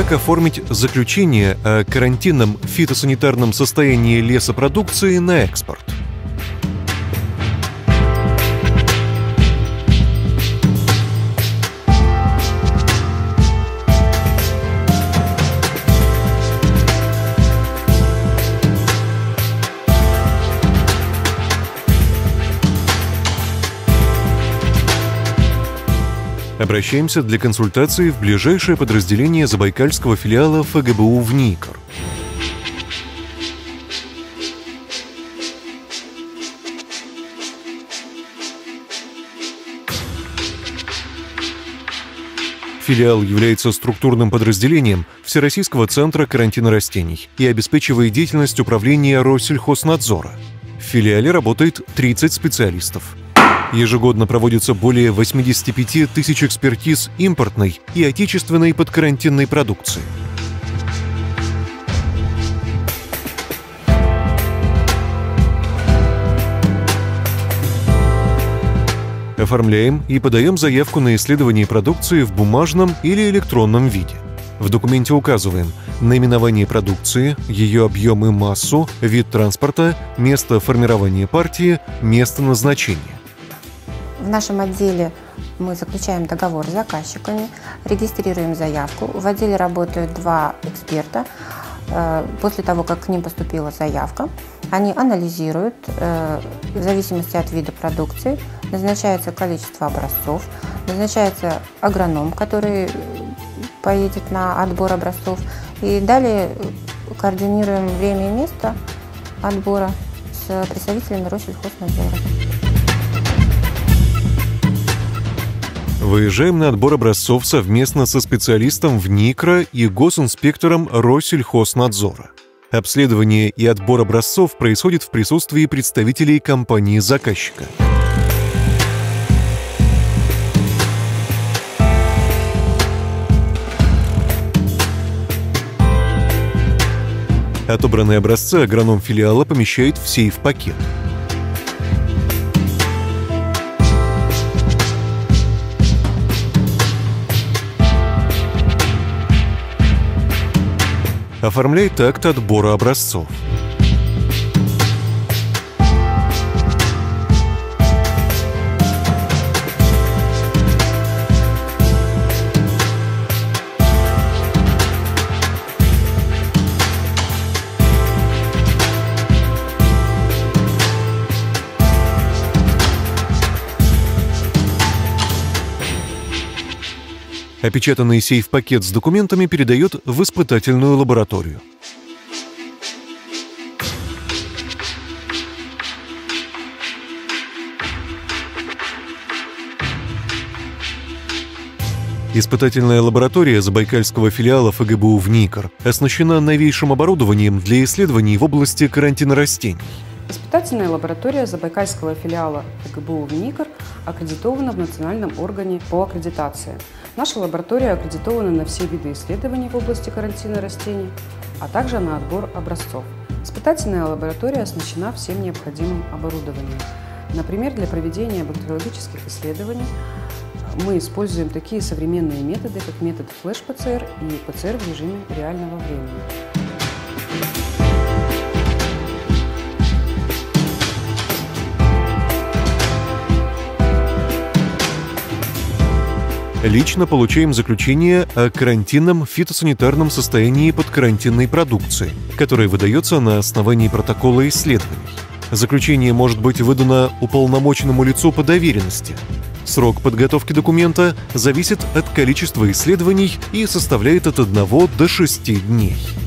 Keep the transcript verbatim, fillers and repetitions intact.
как оформить заключение о карантинном фитосанитарном состоянии лесопродукции на экспорт. Обращаемся для консультации в ближайшее подразделение забайкальского филиала эф гэ бэ у в Никор. Филиал является структурным подразделением Всероссийского центра карантина растений и обеспечивает деятельность управления Россельхознадзора. В филиале работает тридцать специалистов. Ежегодно проводится более восьмидесяти пяти тысяч экспертиз импортной и отечественной подкарантинной продукции. Оформляем и подаем заявку на исследование продукции в бумажном или электронном виде. В документе указываем наименование продукции, ее объем и массу, вид транспорта, место формирования партии, место назначения. В нашем отделе мы заключаем договор с заказчиками, регистрируем заявку. В отделе работают два эксперта. После того, как к ним поступила заявка, они анализируют, в зависимости от вида продукции, назначается количество образцов, назначается агроном, который поедет на отбор образцов, и далее координируем время и место отбора с представителями Россельхознадзора. Выезжаем на отбор образцов совместно со специалистом в НИКРа и госинспектором Россельхознадзора. Обследование и отбор образцов происходит в присутствии представителей компании-заказчика. Отобранные образцы агроном филиала помещает в сейф-пакет. Оформляет акт отбора образцов. Опечатанный сейф-пакет с документами передает в испытательную лабораторию. Испытательная лаборатория забайкальского филиала эф гэ бэ у в Никор оснащена новейшим оборудованием для исследований в области карантина растений. Испытательная лаборатория забайкальского филиала эф гэ бэ у в Никор аккредитована в национальном органе по аккредитации. Наша лаборатория аккредитована на все виды исследований в области карантина растений, а также на отбор образцов. Испытательная лаборатория оснащена всем необходимым оборудованием. Например, для проведения бактериологических исследований мы используем такие современные методы, как метод флеш-пэ цэ эр и пэ цэ эр в режиме реального времени. Лично получаем заключение о карантинном фитосанитарном состоянии подкарантинной продукции, которое выдается на основании протокола исследований. Заключение может быть выдано уполномоченному лицу по доверенности. Срок подготовки документа зависит от количества исследований и составляет от одного до шести дней.